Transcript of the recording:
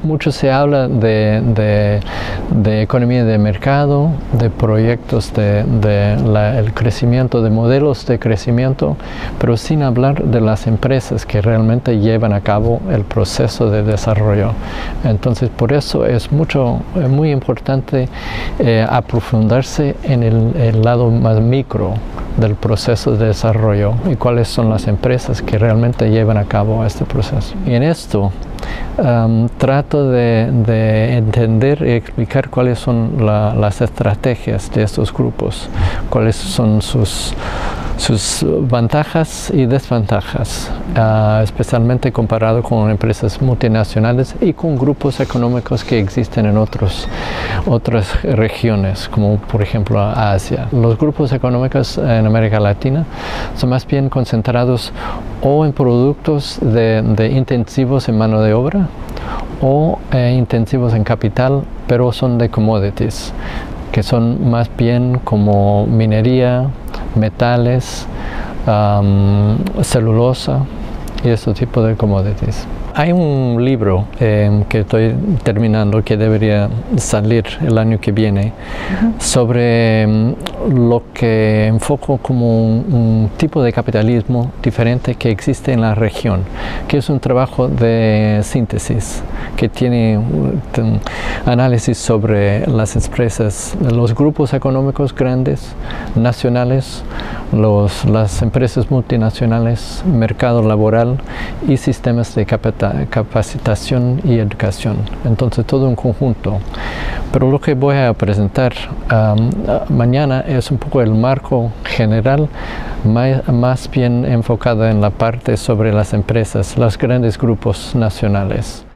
Mucho se habla de economía de mercado, de proyectos el crecimiento, de modelos de crecimiento, pero sin hablar de las empresas que realmente llevan a cabo el proceso de desarrollo. Entonces, por eso es muy importante aprofundarse en el lado más micro del proceso de desarrollo y cuáles son las empresas que realmente llevan a cabo este proceso. Y en esto trato de entender y explicar cuáles son las estrategias de estos grupos, cuáles son sus ventajas y desventajas, especialmente comparado con empresas multinacionales y con grupos económicos que existen en otras regiones, como por ejemplo Asia. Los grupos económicos en América Latina son más bien concentrados o en productos intensivos en mano de obra o intensivos en capital, pero son de commodities, que son más bien como minería, metales, celulosa y este tipo de commodities. Hay un libro que estoy terminando, que debería salir el año que viene, sobre lo que enfoco como un tipo de capitalismo diferente que existe en la región, que es un trabajo de síntesis, que tiene análisis sobre las empresas, los grupos económicos grandes, nacionales, las empresas multinacionales, mercado laboral y sistemas de capacitación y educación. Entonces, todo un conjunto. Pero lo que voy a presentar mañana es un poco el marco general, más bien enfocado en la parte sobre las empresas, los grandes grupos nacionales.